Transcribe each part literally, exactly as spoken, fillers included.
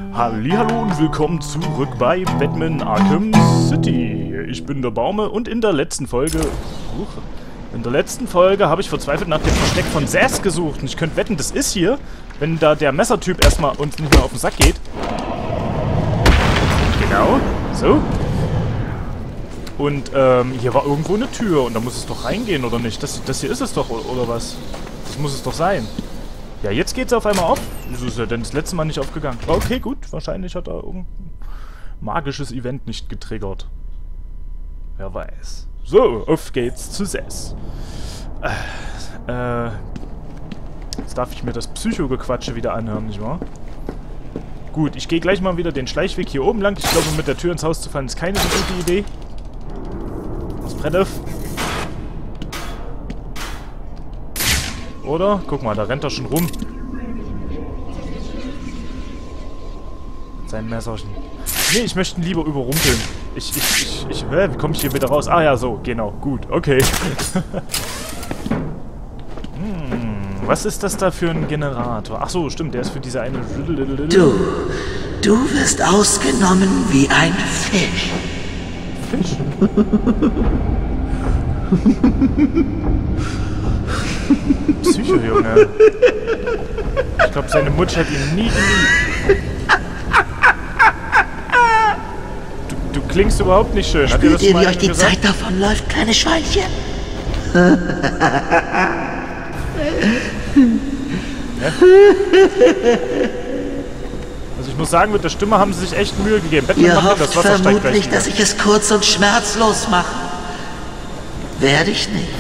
Hallihallo und willkommen zurück bei Batman Arkham City. Ich bin der Baume und in der letzten Folge... Uh, in der letzten Folge habe ich verzweifelt nach dem Versteck von Zsasz gesucht. Und ich könnte wetten, das ist hier, wenn da der Messertyp erstmal uns nicht mehr auf den Sack geht. Genau, so. Und ähm, hier war irgendwo eine Tür und da muss es doch reingehen, oder nicht? Das, das hier ist es doch, oder was? Das muss es doch sein. Ja, jetzt geht es auf einmal auf. Wieso ist ja denn das letzte Mal nicht aufgegangen? Okay, gut. Wahrscheinlich hat er irgendein magisches Event nicht getriggert. Wer weiß. So, auf geht's zu Zsasz. Äh, äh, jetzt darf ich mir das Psycho-Gequatsche wieder anhören, nicht wahr? Gut, ich gehe gleich mal wieder den Schleichweg hier oben lang. Ich glaube, mit der Tür ins Haus zu fallen ist keine so gute Idee. Das Brett auf. Oder? Guck mal, da rennt er schon rum. Mit seinem Messerchen. Nee, ich möchte ihn lieber überrumpeln. Ich, ich, ich, ich, hä? Wie komme ich hier wieder raus? Ah ja, so, genau, gut, okay. Hm, was ist das da für ein Generator? Ach so, stimmt, der ist für diese eine... Du, du wirst ausgenommen wie ein Fisch. Fisch? Psycho-Junge. Ich glaube, seine Mutter hat ihn nie geliebt. Du, du klingst überhaupt nicht schön. Hat dir das Spürt ihr, mal wie euch die gesagt? Zeit davonläuft, kleine Schweinchen? Ja? Also ich muss sagen, mit der Stimme haben sie sich echt Mühe gegeben. Batman Ihr macht hofft das Wasser steigt gleich vermutlich, wieder. dass ich es kurz und schmerzlos mache. Werde ich nicht.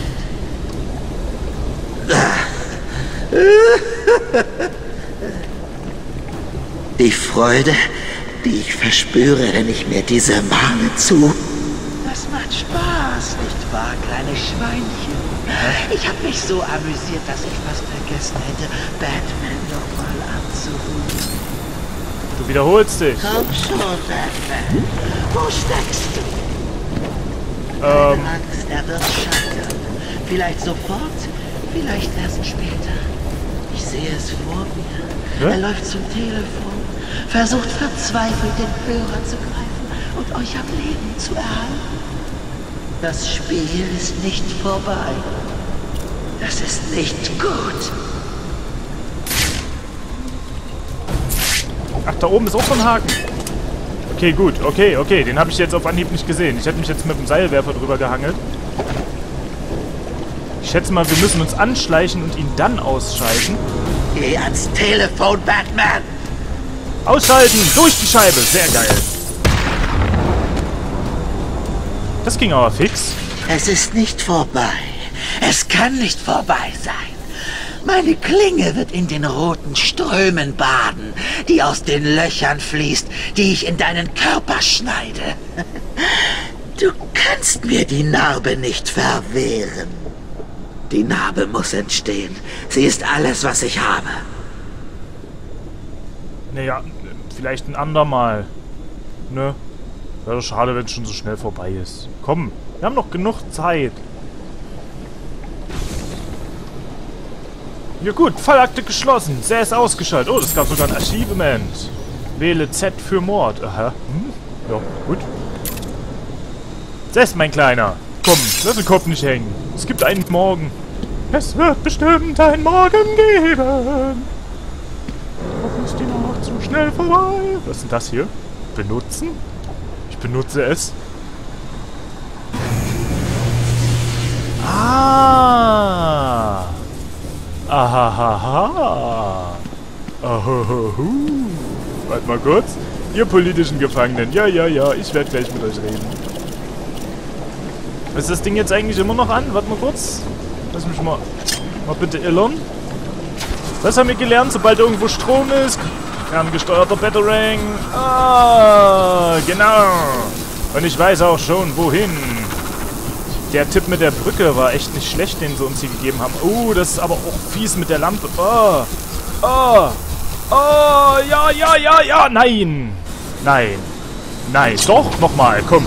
Die Freude, die ich verspüre, wenn ich mir diese Male zu... Das macht Spaß, nicht wahr, kleine Schweinchen? Ich habe mich so amüsiert, dass ich fast vergessen hätte, Batman nochmal anzurufen. Du wiederholst dich. Komm schon, Batman. Wo steckst du? Ähm, Keine Angst, er wird scheitern. Vielleicht sofort, vielleicht erst später. Ich sehe es vor mir. Hä? Er läuft zum Telefon, versucht verzweifelt den Hörer zu greifen und euch am Leben zu erhalten. Das Spiel ist nicht vorbei. Das ist nicht gut. ach, da oben ist auch so ein Haken. Okay, gut. Okay, okay. Den habe ich jetzt auf Anhieb nicht gesehen. Ich hätte mich jetzt mit dem Seilwerfer drüber gehangelt. Ich schätze mal, wir müssen uns anschleichen und ihn dann ausschalten. Geh ans Telefon, Batman! Ausschalten! Durch die Scheibe! Sehr geil. Das ging aber fix. Es ist nicht vorbei. Es kann nicht vorbei sein. Meine Klinge wird in den roten Strömen baden, die aus den Löchern fließt, die ich in deinen Körper schneide. Du kannst mir die Narbe nicht verwehren. Die Narbe muss entstehen. Sie ist alles, was ich habe. Naja, vielleicht ein andermal. Ne? Wäre doch schade, wenn es schon so schnell vorbei ist. Komm, wir haben noch genug Zeit. Ja gut, Fallakte geschlossen. Sehr ist ausgeschaltet. Oh, es gab sogar ein Achievement. Wähle Z für Mord. Aha. Hm? Ja, gut. Zsasz, mein Kleiner. Komm, lass den Kopf nicht hängen. Es gibt einen Morgen. Es wird bestimmt einen Morgen geben. Doch ist die Nacht zu schnell vorbei. Was ist denn das hier? Benutzen? Ich benutze es. Ah. Ahahaha. Ahahahu. Warte mal kurz. Ihr politischen Gefangenen. Ja, ja, ja. Ich werde gleich mit euch reden. Ist das Ding jetzt eigentlich immer noch an? Warte mal kurz. Lass mich mal, mal bitte illern. Das haben wir gelernt, sobald irgendwo Strom ist. Ferngesteuerter Batarang. Ah, genau. Und ich weiß auch schon, wohin. Der Tipp mit der Brücke war echt nicht schlecht, den sie uns hier gegeben haben. Oh, das ist aber auch fies mit der Lampe. Oh, oh, oh, ja, ja, ja, ja. Nein. Nein. Nein. Doch, nochmal, komm.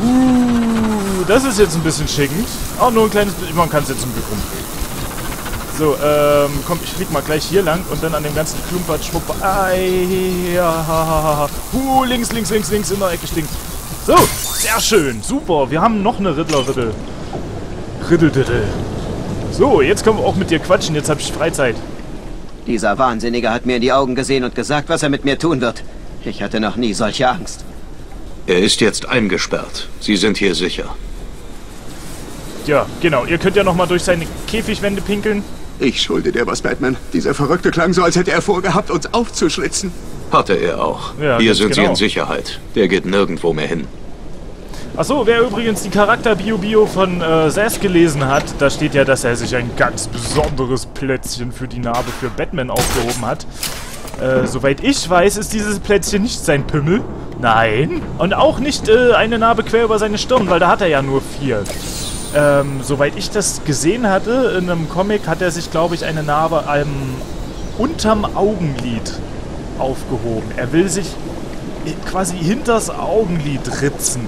Uh, das ist jetzt ein bisschen schickend. Auch nur ein kleines bisschen. Man kann es jetzt zum Glück rumdrehen. So, ähm, komm, ich flieg mal gleich hier lang und dann an dem ganzen Klumpert schwupp. Ai, ja, uh, links, links, links, links, in der Ecke stinkt. So, sehr schön, super. Wir haben noch eine Riddler-Riddle. Riddle-Diddle. So, jetzt können wir auch mit dir quatschen, jetzt habe ich Freizeit. Dieser Wahnsinnige hat mir in die Augen gesehen und gesagt, was er mit mir tun wird. Ich hatte noch nie solche Angst. Er ist jetzt eingesperrt. Sie sind hier sicher. Ja, genau. Ihr könnt ja nochmal durch seine Käfigwände pinkeln. Ich schulde dir was, Batman. Dieser Verrückte klang so, als hätte er vorgehabt, uns aufzuschlitzen. Hatte er auch. Ja, hier sind genau. Sie in Sicherheit. Der geht nirgendwo mehr hin. Achso, wer übrigens die Charakter-Bio-Bio von äh, Zsasz gelesen hat, da steht ja, dass er sich ein ganz besonderes Plätzchen für die Narbe für Batman aufgehoben hat. Äh, soweit ich weiß, ist dieses Plätzchen nicht sein Pimmel. Nein. Und auch nicht äh, eine Narbe quer über seine Stirn, weil da hat er ja nur vier. Ähm, soweit ich das gesehen hatte, in einem Comic hat er sich, glaube ich, eine Narbe ähm, unterm Augenlid aufgehoben. Er will sich quasi hinters Augenlid ritzen.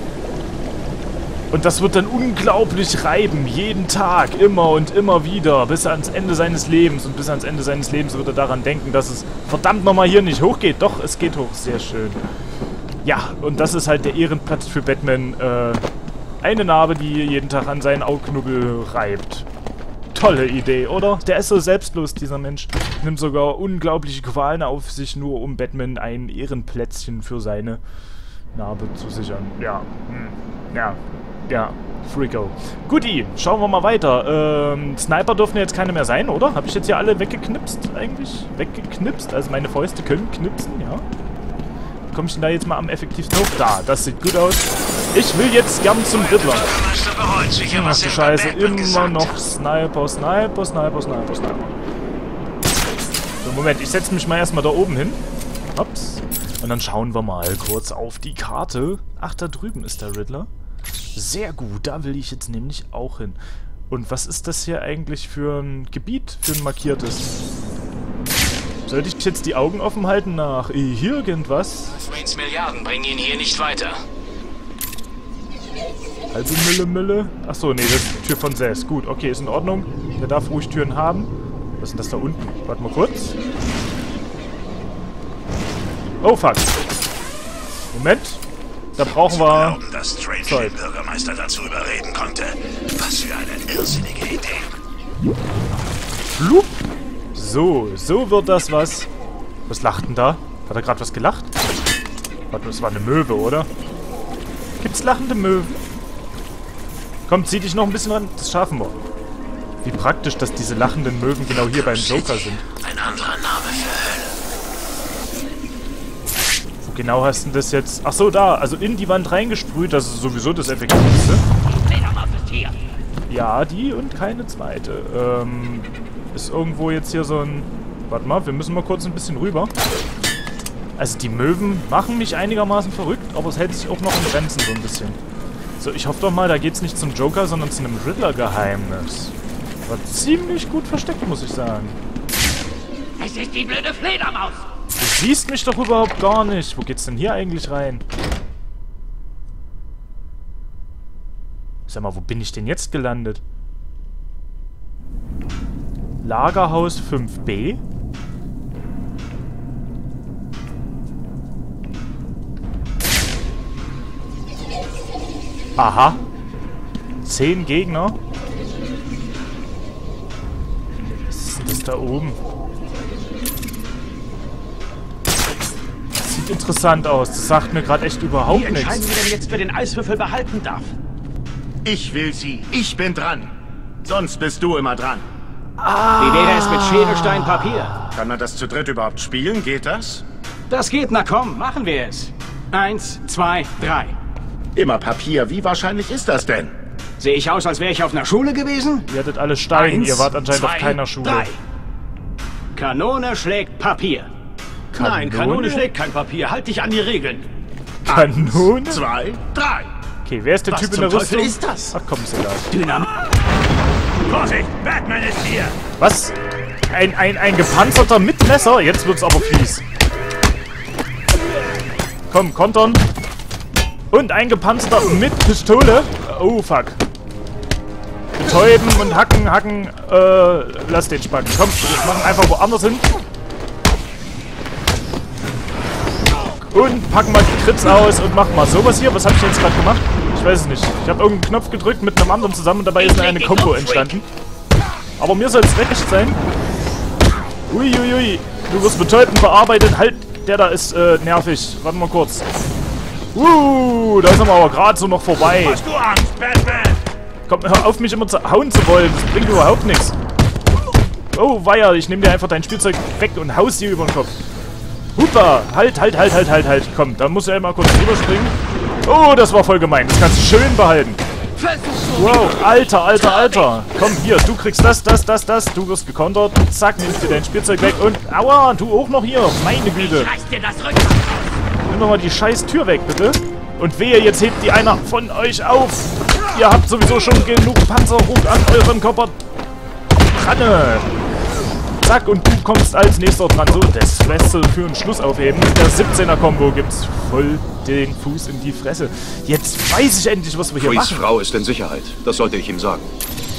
Und das wird dann unglaublich reiben, jeden Tag, immer und immer wieder, bis ans Ende seines Lebens. Und bis ans Ende seines Lebens wird er daran denken, dass es verdammt nochmal hier nicht hochgeht. Doch, es geht hoch, sehr schön. Ja, und das ist halt der Ehrenplatz für Batman. Äh, eine Narbe, die jeden Tag an seinen Augknubbel reibt. Tolle Idee, oder? Der ist so selbstlos, dieser Mensch. Nimmt sogar unglaubliche Qualen auf sich, nur um Batman ein Ehrenplätzchen für seine Narbe zu sichern. Ja, hm. ja. Ja, Freako. Guti, schauen wir mal weiter. Ähm, Sniper dürfen jetzt keine mehr sein, oder? Habe ich jetzt hier alle weggeknipst eigentlich? Weggeknipst? Also meine Fäuste können knipsen, ja. Wie komme ich denn da jetzt mal am effektivsten hoch? Da, das sieht gut aus. Ich will jetzt gern zum Riddler. Ach du Scheiße, immer noch Sniper, Sniper, Sniper, Sniper, Sniper. So, Moment, ich setze mich mal erstmal da oben hin. Ups. Und dann schauen wir mal kurz auf die Karte. Ach, da drüben ist der Riddler. Sehr gut, da will ich jetzt nämlich auch hin. Und was ist das hier eigentlich für ein Gebiet, für ein markiertes? Sollte ich jetzt die Augen offen halten nach irgendwas? Waynes Milliarden bringen ihn hier nicht weiter. Halbe Mülle, Mülle. Achso, nee, das ist die Tür von Zsasz. Gut, okay, ist in Ordnung. Der darf ruhig Türen haben. Was ist denn das da unten? Warte mal kurz. Oh, fuck. Moment. Da brauchen wir glauben, dass Strange Zeug. den Bürgermeister dazu überreden konnte. Was für eine irrsinnige Idee. Flup. So, so wird das was. Was lacht denn da? Hat er gerade was gelacht? Warte, das war eine Möwe, oder? Gibt's lachende Möwen? Komm, zieh dich noch ein bisschen ran. Das schaffen wir. Wie praktisch, dass diese lachenden Möwen genau hier beim Joker sind. Ein anderer Name für Hölle. Wo genau hast du das jetzt? Ach so, da. Also in die Wand reingesprüht. Das ist sowieso das Effektivste. Ja, die und keine zweite. Ähm, ist irgendwo jetzt hier so ein... Warte mal, wir müssen mal kurz ein bisschen rüber. Also die Möwen machen mich einigermaßen verrückt, aber es hält sich auch noch in Grenzen so ein bisschen. So, ich hoffe doch mal, da geht's nicht zum Joker, sondern zu einem Riddler-Geheimnis. War ziemlich gut versteckt, muss ich sagen. Es ist die blöde Fledermaus! Du siehst mich doch überhaupt gar nicht. Wo geht's denn hier eigentlich rein? Sag mal, wo bin ich denn jetzt gelandet? Lagerhaus fünf b? Aha. Zehn Gegner. Was ist denn das da oben? Das sieht interessant aus. Das sagt mir gerade echt überhaupt nichts. Wie entscheiden wir denn jetzt, wer den Eiswürfel behalten darf? Ich will sie. Ich bin dran. Sonst bist du immer dran. Wie wäre es mit Schere, Stein, Papier? Kann man das zu dritt überhaupt spielen? Geht das? Das geht, na komm, machen wir es. Eins, zwei, drei. Immer Papier. Wie wahrscheinlich ist das denn? Sehe ich aus, als wäre ich auf einer Schule gewesen? Ihr hattet alle Steine. Eins, Ihr wart anscheinend auf zwei, keiner Schule. drei. Kanone schlägt Papier. Kanone? Nein, Kanone schlägt kein Papier. Halt dich an die Regeln. Kanone? Eins, zwei, drei. Okay, wer ist der Was Typ in zum der Teufel Rüstung? ist das? Ach komm, ist egal. Dynamit. Vorsicht, Batman ist hier. Was? Ein, ein, ein gepanzerter mit Messer? Jetzt wird's aber fies. Komm, kontern. Und ein gepanzerter mit Pistole. Oh, fuck. betäuben und hacken, hacken. Äh, lass den Spacken. Komm, wir machen einfach woanders hin. Und packen mal die Crits aus und machen mal sowas hier. Was habe ich jetzt gerade gemacht? Ich weiß es nicht. Ich habe irgendeinen Knopf gedrückt mit einem anderen zusammen und dabei ist eine Combo entstanden. Aber mir soll es recht sein. Uiuiui. Ui, ui. Du wirst betäubt und bearbeitet. Halt, der da ist äh, nervig. Warte mal kurz. Uh, da sind wir aber gerade so noch vorbei. Hast du Angst, Batman? Komm, hör auf, mich immer zu hauen zu wollen. Das bringt überhaupt nichts. Oh, weia, ich nehme dir einfach dein Spielzeug weg und haus dir über den Kopf. Hupa! Halt, halt, halt, halt, halt, halt. Komm, da muss er mal kurz rüberspringen. Oh, das war voll gemein. Das kannst du schön behalten. Wow, Alter, Alter, Alter. Komm, hier, du kriegst das, das, das, das. Du wirst gekontert. Zack, nimmst dir dein Spielzeug weg und... Aua, du auch noch hier. Meine Güte. Nimm doch mal die scheiß Tür weg, bitte. Und wehe, jetzt hebt die einer von euch auf. Ihr habt sowieso schon genug Panzerung an eurem Körper. Ranne. Zack, und du kommst als nächster dran. So, das lässt du für einen Schluss aufheben. Mit der siebzehner-Kombo gibt's voll den Fuß in die Fresse. Jetzt weiß ich endlich, was wir hier Freeze' machen. Frau ist in Sicherheit. Das sollte ich ihm sagen.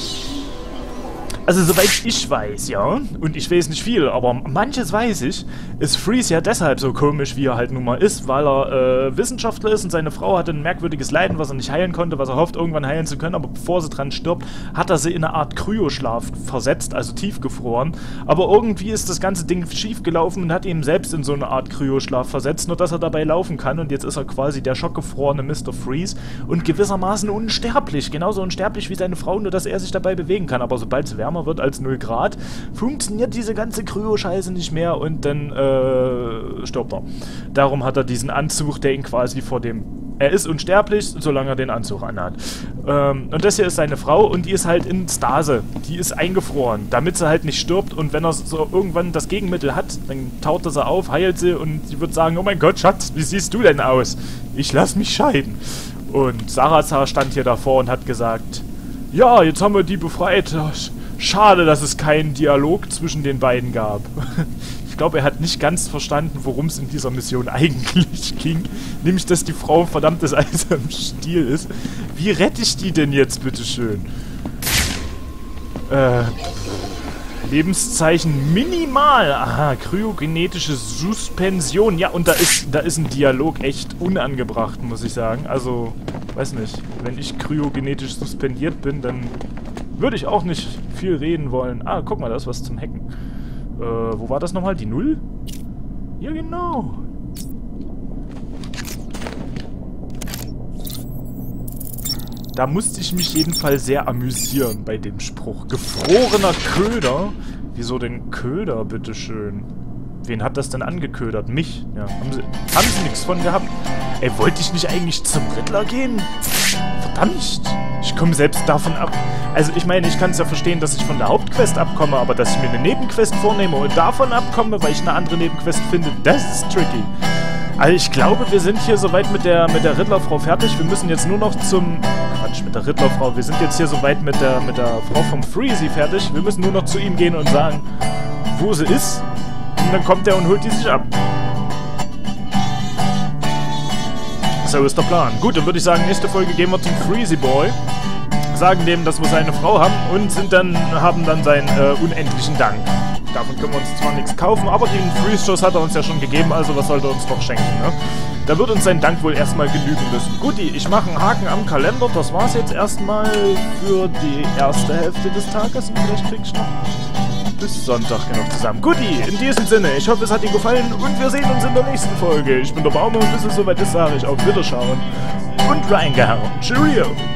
Also, soweit ich weiß, ja, und ich weiß nicht viel, aber manches weiß ich, ist Freeze ja deshalb so komisch, wie er halt nun mal ist, weil er äh, Wissenschaftler ist und seine Frau hatte ein merkwürdiges Leiden, was er nicht heilen konnte, was er hofft, irgendwann heilen zu können, aber bevor sie dran stirbt, hat er sie in eine Art Kryoschlaf versetzt, also tiefgefroren, aber irgendwie ist das ganze Ding schief gelaufen und hat ihn selbst in so eine Art Kryoschlaf versetzt, nur dass er dabei laufen kann und jetzt ist er quasi der schockgefrorene Mister Freeze und gewissermaßen unsterblich, genauso unsterblich wie seine Frau, nur dass er sich dabei bewegen kann, aber sobald es wärmer wird als null Grad, funktioniert diese ganze Kryo-Scheiße nicht mehr und dann äh, stirbt er. Darum hat er diesen Anzug, der ihn quasi vor dem... Er ist unsterblich, solange er den Anzug anhat. Ähm, und das hier ist seine Frau und die ist halt in Stase. Die ist eingefroren, damit sie halt nicht stirbt und wenn er so irgendwann das Gegenmittel hat, dann taut er sie auf, heilt sie und sie wird sagen, oh mein Gott, Schatz, wie siehst du denn aus? Ich lass mich scheiden. Und Salazar stand hier davor und hat gesagt, ja, jetzt haben wir die befreit. Schade, dass es keinen Dialog zwischen den beiden gab. Ich glaube, er hat nicht ganz verstanden, worum es in dieser Mission eigentlich ging. Nämlich, dass die Frau ein verdammtes Eis am Stiel ist. Wie rette ich die denn jetzt, bitteschön? Äh... Lebenszeichen minimal. Aha, kryogenetische Suspension. Ja, und da ist, da ist ein Dialog echt unangebracht, muss ich sagen. Also, weiß nicht. Wenn ich kryogenetisch suspendiert bin, dann würde ich auch nicht viel reden wollen. Ah, guck mal, da ist was zum Hacken. Äh, wo war das nochmal? Die Null? Ja, genau. Da musste ich mich jedenfalls sehr amüsieren bei dem Spruch. Gefrorener Köder? Wieso denn Köder, bitteschön? Wen hat das denn angeködert? Mich? Ja, haben sie, haben sie nichts von gehabt? Ey, wollte ich nicht eigentlich zum Riddler gehen? Verdammt! Ich komme selbst davon ab. Also ich meine, ich kann es ja verstehen, dass ich von der Hauptquest abkomme, aber dass ich mir eine Nebenquest vornehme und davon abkomme, weil ich eine andere Nebenquest finde, das ist tricky. Also ich glaube, wir sind hier soweit mit der mit der Riddlerfrau fertig. Wir müssen jetzt nur noch zum... Quatsch, mit der Riddlerfrau. Wir sind jetzt hier soweit mit der, mit der Frau vom Freezy fertig. Wir müssen nur noch zu ihm gehen und sagen, wo sie ist. Und dann kommt er und holt die sich ab. So ist der Plan. Gut, dann würde ich sagen, nächste Folge gehen wir zum Freezy Boy. Sagen dem, dass wir seine Frau haben und sind dann, haben dann seinen äh, unendlichen Dank. Davon können wir uns zwar nichts kaufen, aber den Freeze-Schuss hat er uns ja schon gegeben, also was sollte er uns doch schenken, ne? Da wird uns sein Dank wohl erstmal genügen müssen. Guti, ich mache einen Haken am Kalender, das war's jetzt erstmal für die erste Hälfte des Tages und vielleicht krieg ich noch bis Sonntag genug zusammen. Guti, in diesem Sinne, ich hoffe, es hat dir gefallen und wir sehen uns in der nächsten Folge. Ich bin der Baumer und bis es soweit ist, sage ich auf Wiederschauen und reingehauen. Cheerio!